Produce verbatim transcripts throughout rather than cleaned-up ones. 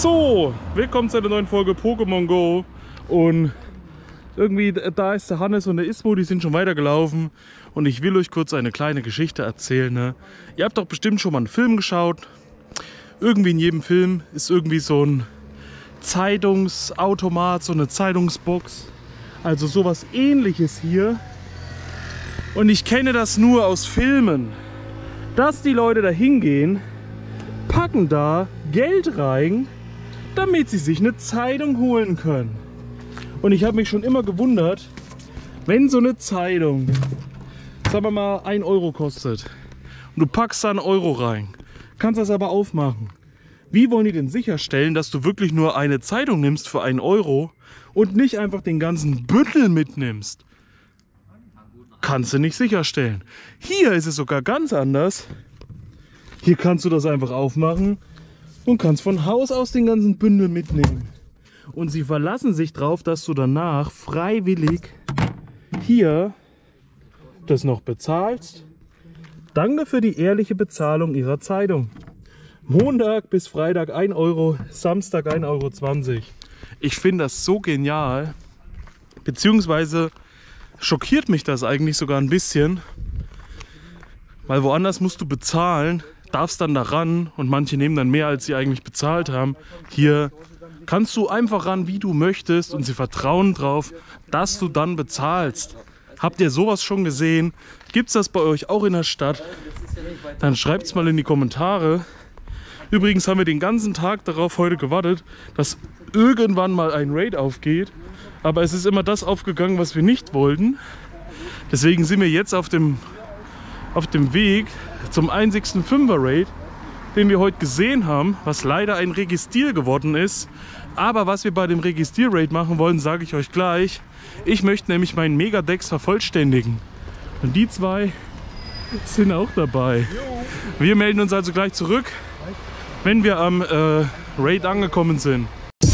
So, willkommen zu einer neuen Folge Pokémon Go. Und irgendwie, da ist der Hannes und der Ismo, die sind schon weitergelaufen. Und ich will euch kurz eine kleine Geschichte erzählen. Ne? Ihr habt doch bestimmt schon mal einen Film geschaut. Irgendwie in jedem Film ist irgendwie so ein Zeitungsautomat, so eine Zeitungsbox. Also sowas Ähnliches hier. Und ich kenne das nur aus Filmen, dass die Leute da hingehen, packen da Geld rein, damit sie sich eine Zeitung holen können. Und ich habe mich schon immer gewundert, wenn so eine Zeitung, sagen wir mal, ein Euro kostet und du packst da einen Euro rein, kannst das aber aufmachen. Wie wollen die denn sicherstellen, dass du wirklich nur eine Zeitung nimmst für einen Euro und nicht einfach den ganzen Bündel mitnimmst? Kannst du nicht sicherstellen. Hier ist es sogar ganz anders. Hier kannst du das einfach aufmachen und kannst von Haus aus den ganzen Bündel mitnehmen. Und sie verlassen sich darauf, dass du danach freiwillig hier das noch bezahlst. Danke für die ehrliche Bezahlung ihrer Zeitung. Montag bis Freitag ein Euro, Samstag ein Euro zwanzig. Ich finde das so genial. Beziehungsweise schockiert mich das eigentlich sogar ein bisschen. Weil woanders musst du bezahlen, darfst dann da ran und manche nehmen dann mehr, als sie eigentlich bezahlt haben. Hier kannst du einfach ran, wie du möchtest, und sie vertrauen drauf, dass du dann bezahlst. Habt ihr sowas schon gesehen? Gibt es das bei euch auch in der Stadt? Dann schreibt es mal in die Kommentare. Übrigens haben wir den ganzen Tag darauf heute gewartet, dass irgendwann mal ein Raid aufgeht. Aber es ist immer das aufgegangen, was wir nicht wollten. Deswegen sind wir jetzt auf dem, auf dem Weg zum einzigsten Fünfer Raid, den wir heute gesehen haben, was leider ein Registier geworden ist. Aber was wir bei dem Registier Raid machen wollen, sage ich euch gleich. Ich möchte nämlich meinen Megadex vervollständigen. Und die zwei sind auch dabei. Wir melden uns also gleich zurück, wenn wir am äh, Raid angekommen sind.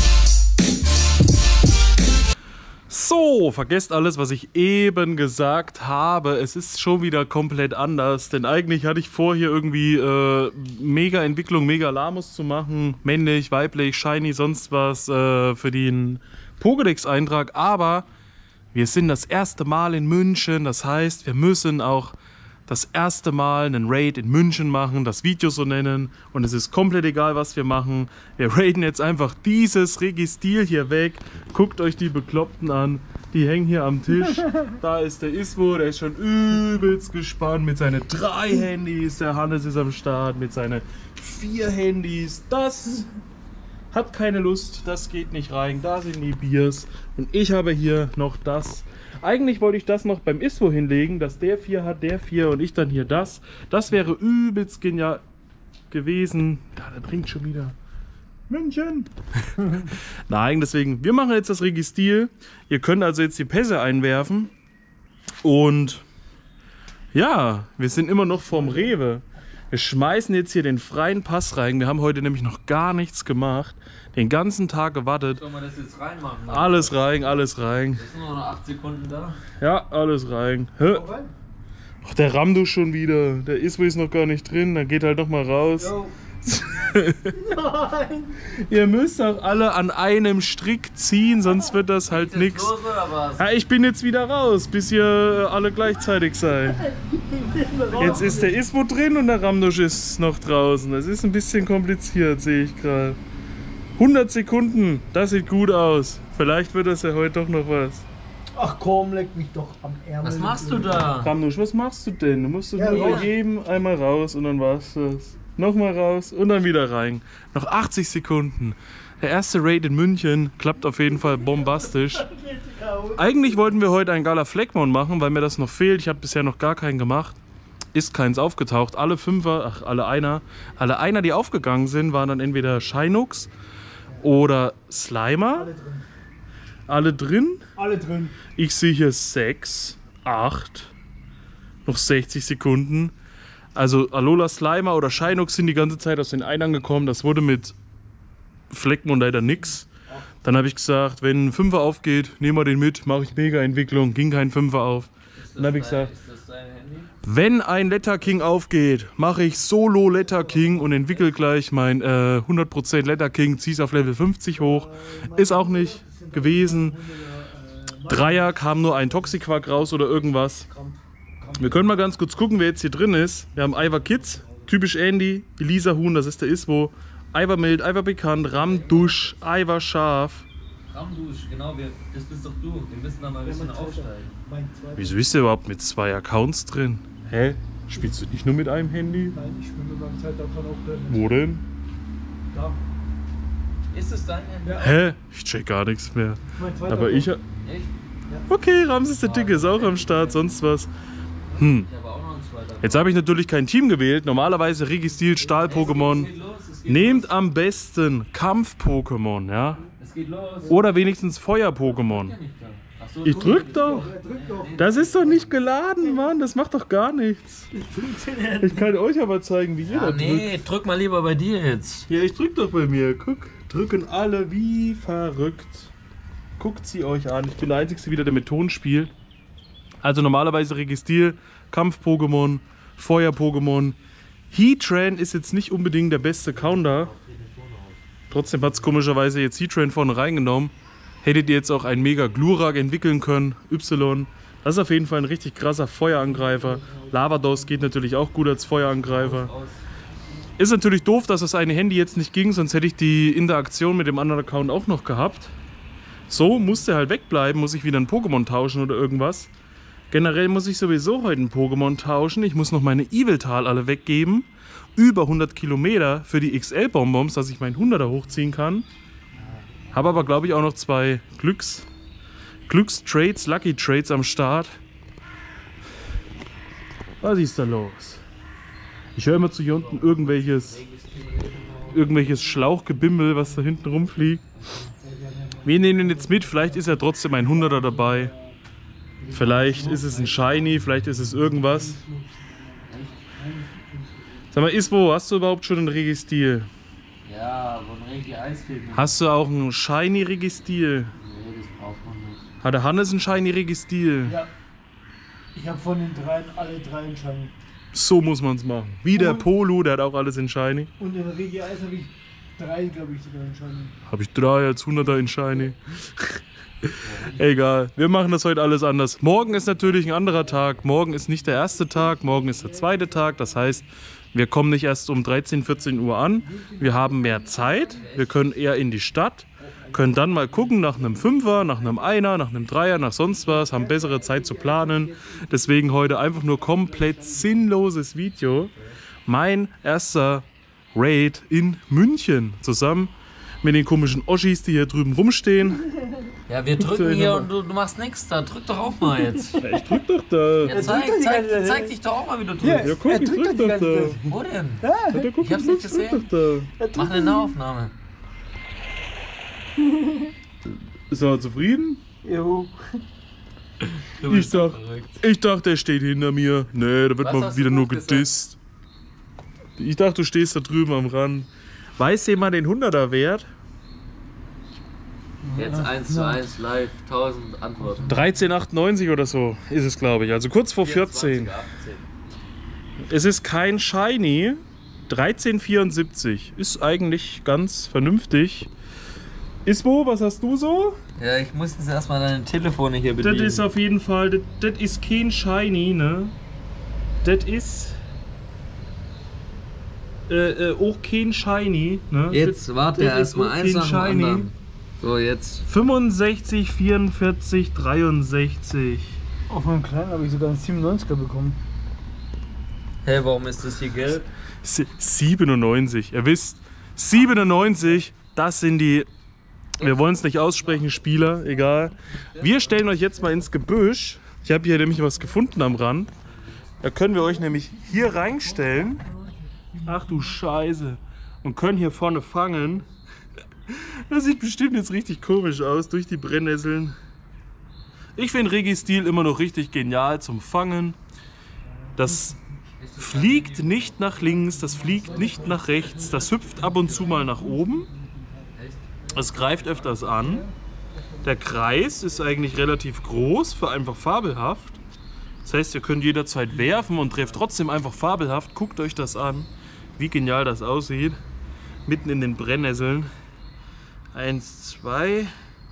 So, vergesst alles, was ich eben gesagt habe. Es ist schon wieder komplett anders, denn eigentlich hatte ich vor, hier irgendwie äh, Mega-Entwicklung, Mega-Lamus zu machen. Männlich, weiblich, shiny, sonst was äh, für den Pokédex-Eintrag. Aber wir sind das erste Mal in München, das heißt, wir müssen auch das erste Mal einen Raid in München machen, das Video so nennen, und es ist komplett egal, was wir machen. Wir raiden jetzt einfach dieses Registier hier weg. Guckt euch die Bekloppten an, die hängen hier am Tisch. Da ist der Ismo, der ist schon übelst gespannt mit seinen drei Handys. Der Hannes ist am Start mit seinen vier Handys. Das hat keine Lust, das geht nicht rein. Da sind die Biers und ich habe hier noch das. Eigentlich wollte ich das noch beim Ismo hinlegen, dass der vier hat, der vier und ich dann hier das. Das wäre übelst genial gewesen. Ja, da bringt schon wieder München. Nein, deswegen, wir machen jetzt das Registier. Ihr könnt also jetzt die Pässe einwerfen. Und ja, wir sind immer noch vorm Rewe. Wir schmeißen jetzt hier den freien Pass rein. Wir haben heute nämlich noch gar nichts gemacht. Den ganzen Tag gewartet. Sollen wir das jetzt reinmachen? Alles rein, alles rein. Es sind nur noch acht Sekunden da. Ja, alles rein. Hä? Ach, der Ramdu schon wieder. Der Ismo ist noch gar nicht drin. Dann geht halt noch mal raus. Nein! Ihr müsst auch alle an einem Strick ziehen, sonst wird das halt nichts. Ja, ich bin jetzt wieder raus, bis ihr alle gleichzeitig seid. Jetzt ist der Ismo drin und der Ramdusch ist noch draußen. Das ist ein bisschen kompliziert, sehe ich gerade. hundert Sekunden, das sieht gut aus. Vielleicht wird das ja heute doch noch was. Ach komm, leck mich doch am Ärmel. Was machst du da? Ramdusch, was machst du denn? Du musst ja, nur ja. bei jedem einmal raus und dann war's das. Nochmal raus und dann wieder rein. Noch achtzig Sekunden. Der erste Raid in München klappt auf jeden Fall bombastisch. Eigentlich wollten wir heute einen Gala Fleckmon machen, weil mir das noch fehlt. Ich habe bisher noch gar keinen gemacht. Ist keins aufgetaucht. Alle Fünfer, ach alle Einer, alle Einer, die aufgegangen sind, waren dann entweder Shinux oder Slimer. Alle drin. Alle drin? Alle drin. Ich sehe hier sechs, acht, noch sechzig Sekunden. Also Alola, Slimer oder Shinux sind die ganze Zeit aus den Einern gekommen. Das wurde mit Fleckmon leider nix. Dann habe ich gesagt, wenn ein Fünfer aufgeht, nehmen wir den mit, mache ich Mega-Entwicklung. Ging kein Fünfer auf. Dann habe ich gesagt, ist das dein Handy? Wenn ein Letter King aufgeht, mache ich Solo Letter King und entwickle gleich mein äh, hundert Prozent Letter King, ziehe es auf Level fünfzig hoch. Ist auch nicht gewesen. Dreier kam nur ein Toxiquack raus oder irgendwas. Wir können mal ganz kurz gucken, wer jetzt hier drin ist. Wir haben Ivar Kids, typisch Andy, Elisa Huhn, das ist der Iswo. Ivar Mild, Ivar Bekannt, Ramdusch, Ivar Scharf. Ramdusch, genau, wir, das bist doch du. Wir müssen da mal ein bisschen aufsteigen. Wieso bist du überhaupt mit zwei Accounts drin? Hä? Spielst du nicht nur mit einem Handy? Nein, ich bin mit meinem Zeitaccount auch drin. Wo denn? Da. Ist es dein Handy? Ja. Hä? Ich check gar nichts mehr. Mein zweiter Aber ich... Echt? Okay, Ramses der Dicke ist auch am Start, sonst was. Hm. Ich habe auch noch einen zweiten. Jetzt habe ich natürlich kein Team gewählt. Normalerweise Registil, Stahl-Pokémon. Es geht los, es geht Nehmt los. am besten Kampf-Pokémon, ja? Es geht los. Oder wenigstens Feuer-Pokémon. Ach so, Ich du- drück doch. Er drückt doch. Das ist doch nicht geladen, Mann. Das macht doch gar nichts. Ich kann euch aber zeigen, wie jeder Ja, drückt. nee, drück mal lieber bei dir jetzt. Ja, ich drück doch bei mir. Guck, drücken alle wie verrückt. Guckt sie euch an. Ich bin der Einzige wieder, der mit Ton spielt. Also normalerweise Registil, Kampf-Pokémon, Feuer-Pokémon. Heatran ist jetzt nicht unbedingt der beste Counter. Trotzdem hat es komischerweise jetzt Heatran vorne reingenommen. Hättet ihr jetzt auch einen Mega Glurak entwickeln können. Y. Das ist auf jeden Fall ein richtig krasser Feuerangreifer. Lavados geht natürlich auch gut als Feuerangreifer. Ist natürlich doof, dass das eine Handy jetzt nicht ging, sonst hätte ich die Interaktion mit dem anderen Account auch noch gehabt. So musste halt wegbleiben, muss ich wieder ein Pokémon tauschen oder irgendwas. Generell muss ich sowieso heute ein Pokémon tauschen. Ich muss noch meine Eviltal alle weggeben. Über hundert Kilometer für die X L-Bonbons, dass ich meinen hunderter hochziehen kann. Habe aber, glaube ich, auch noch zwei Glücks, Glückstrades, Lucky Trades am Start. Was ist da los? Ich höre immer zu hier unten irgendwelches, irgendwelches Schlauchgebimmel, was da hinten rumfliegt. Wir nehmen ihn jetzt mit, vielleicht ist ja trotzdem ein hunderter dabei. Vielleicht ist es ein Shiny, vielleicht ist es irgendwas. Sag mal, Iswo, hast du überhaupt schon einen Registil? Ja, von Regi Eis fehlt mir. Hast du auch einen Shiny Registil? Nee, das braucht man nicht. Hat der Hannes einen Shiny Registil? Ja. Ich habe von den dreien alle drei in Shiny. So muss man es machen. Wie der Und- Polo, der hat auch alles in Shiny. Und in Regi Eis habe ich drei, glaube ich, sogar in Shiny. Habe ich drei als hunderter in Shiny. Egal, wir machen das heute alles anders. Morgen ist natürlich ein anderer Tag. Morgen ist nicht der erste Tag, morgen ist der zweite Tag. Das heißt, wir kommen nicht erst um dreizehn, vierzehn Uhr an. Wir haben mehr Zeit. Wir können eher in die Stadt. Können dann mal gucken nach einem Fünfer, nach einem Einer, nach einem Dreier, nach sonst was. Haben bessere Zeit zu planen. Deswegen heute einfach nur komplett sinnloses Video. Mein erster Raid in München. Zusammen mit den komischen Oschis, die hier drüben rumstehen. Ja, wir drücken hier und du, du machst nichts da. Drück doch auch mal jetzt. Ja, ich drück doch da. Ja, zeig, drückt doch die zeig, ganze Zeit. zeig dich doch auch mal, wie du Ja. drückst. Ja, guck, Er ich drückt drück doch die doch ganze da. Zeit. Wo denn? Ja, Ja, guck, Ich hab's nicht drück gesehen. doch er Mach drückt eine Nahaufnahme. da. Ist er zufrieden? Jo. Du Ich bist so dachte, verrückt. ich dachte, der steht hinter mir. Nee, da wird Was mal hast wieder du nur gesagt? gedisst. Ich dachte, du stehst da drüben am Rand. Weiß jemand den hunderter Wert? Jetzt eins zu eins live, tausend Antworten. dreizehn achtundneunzig oder so ist es, glaube ich. Also kurz vor vierzehn. vierundzwanzig achtzehn. Es ist kein Shiny. dreizehn vierundsiebzig. Ist eigentlich ganz vernünftig. Iswo, was hast du so? Ja, ich muss jetzt erstmal deine Telefone hier Das bedienen. ist auf jeden Fall, das, das ist kein Shiny, ne? Das ist äh, äh, auch kein Shiny, ne? Jetzt Das- warte das ist erstmal auch eins kein nach dem Shiny. anderen. So, jetzt. fünfundsechzig, vierundvierzig, dreiundsechzig. Auf meinem Kleinen habe ich sogar einen siebenundneunziger bekommen. Hä, hey, warum ist das hier gelb? Sie- siebenundneunzig. Ihr wisst, siebenundneunzig, das sind die, wir wollen es nicht aussprechen, Spieler, egal. Wir stellen euch jetzt mal ins Gebüsch. Ich habe hier nämlich was gefunden am Rand. Da können wir euch nämlich hier reinstellen. Ach du Scheiße. Und können hier vorne fangen. Das sieht bestimmt jetzt richtig komisch aus durch die Brennnesseln. Ich finde Registil immer noch richtig genial zum Fangen. Das fliegt nicht nach links, das fliegt nicht nach rechts, das hüpft ab und zu mal nach oben. Es greift öfters an. Der Kreis ist eigentlich relativ groß, für einfach fabelhaft. Das heißt, ihr könnt jederzeit werfen und trefft trotzdem einfach fabelhaft. Guckt euch das an, wie genial das aussieht. Mitten in den Brennnesseln. Eins, zwei.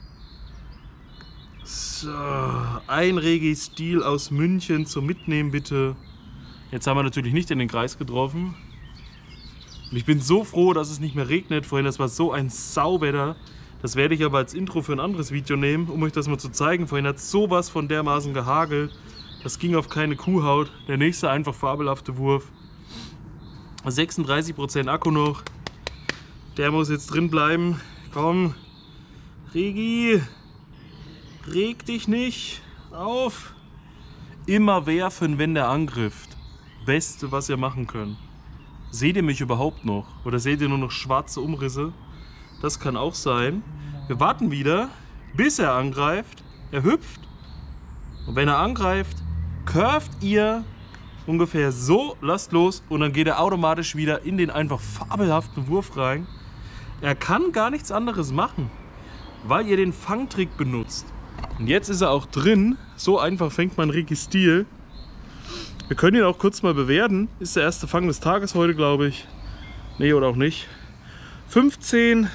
So, ein Regi-Stil aus München zum Mitnehmen bitte. Jetzt haben wir natürlich nicht in den Kreis getroffen. Und ich bin so froh, dass es nicht mehr regnet. Vorhin, das war so ein Sauwetter. Das werde ich aber als Intro für ein anderes Video nehmen, um euch das mal zu zeigen. Vorhin hat sowas von dermaßen gehagelt. Das ging auf keine Kuhhaut. Der nächste einfach fabelhafte Wurf. sechsunddreißig Prozent Akku noch. Der muss jetzt drin bleiben. Komm, Regi, reg dich nicht auf. Immer werfen, wenn der angrifft. Beste, was ihr machen könnt. Seht ihr mich überhaupt noch? Oder seht ihr nur noch schwarze Umrisse? Das kann auch sein. Wir warten wieder, bis er angreift. Er hüpft. Und wenn er angreift, curvt ihr ungefähr so, lasst los und dann geht er automatisch wieder in den einfach fabelhaften Wurf rein. Er kann gar nichts anderes machen, weil ihr den Fangtrick benutzt. Und jetzt ist er auch drin. So einfach fängt man Regi-Stil. Wir können ihn auch kurz mal bewerten. Ist der erste Fang des Tages heute, glaube ich. Nee, oder auch nicht. fünfzehn,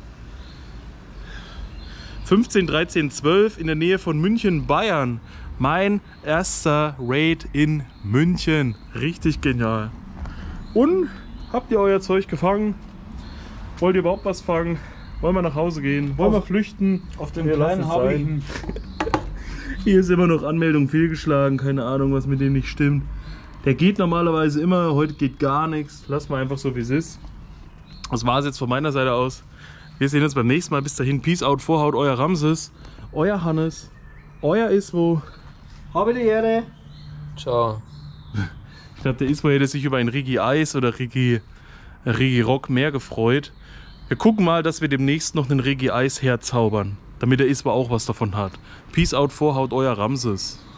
fünfzehn, dreizehn, zwölf in der Nähe von München, Bayern. Mein erster Raid in München. Richtig genial. Und habt ihr euer Zeug gefangen? Wollt ihr überhaupt was fangen? Wollen wir nach Hause gehen? Wollen wir flüchten? Auf dem Wir kleinen lassen es habe ich sein. einen. Hier ist immer noch Anmeldung fehlgeschlagen. Keine Ahnung, was mit dem nicht stimmt. Der geht normalerweise immer. Heute geht gar nichts. Lass mal einfach so, wie es ist. Das war es jetzt von meiner Seite aus. Wir sehen uns beim nächsten Mal. Bis dahin. Peace out, Vorhaut, euer Ramses. Euer Hannes. Euer Iswo. Habe die Ehre. Ciao. Ich glaube, der Iswo hätte sich über ein Regi Eis oder Regi, Regi Rock mehr gefreut. Wir gucken mal, dass wir demnächst noch einen Regi Eis herzaubern, damit der Iswo auch was davon hat. Peace out, Vorhaut, euer Ramses.